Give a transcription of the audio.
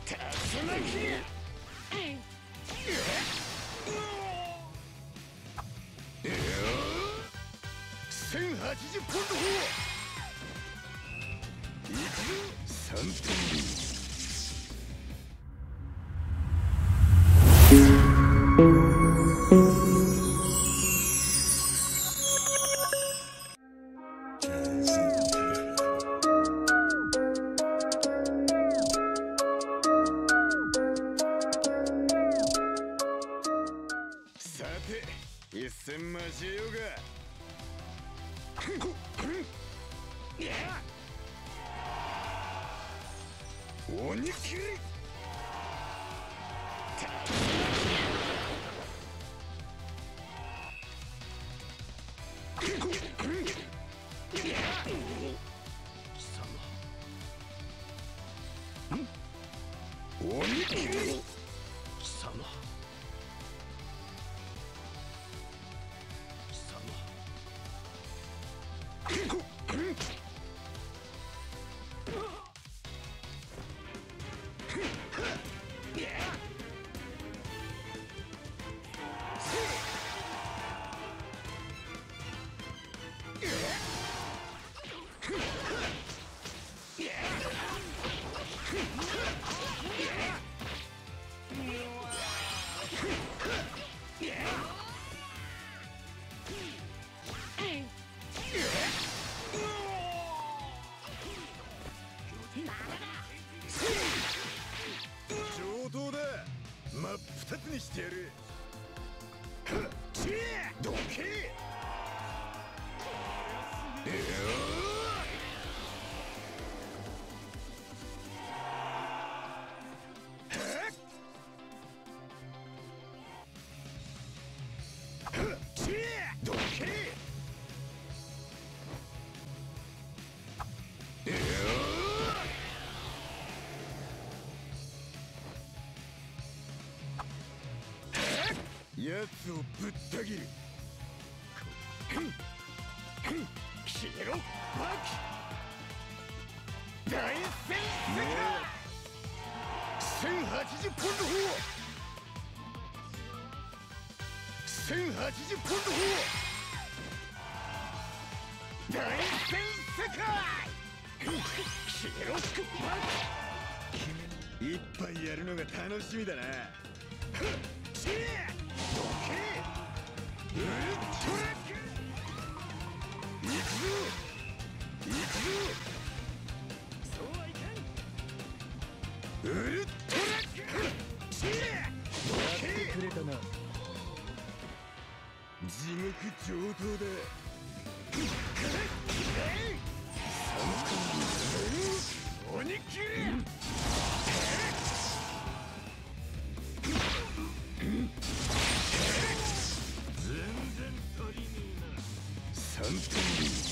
1080ポンド砲いくぞ3点。さて一戦交えようが。鬼切り鬼切り貴様上等だ。真っ二つにしてやる。どけ。どけ。奴をぶった切る。消えろバキ。大戦世界1080ポンド砲1080ポンド砲大戦世界消えろバキ。一杯やるのが楽しみだな。どけ。ウルトラク行くぞ行くぞ。そうはいかん。ウルトラクどけ。くれたな。地獄上等だ。鬼切り全然足りねえな。3点。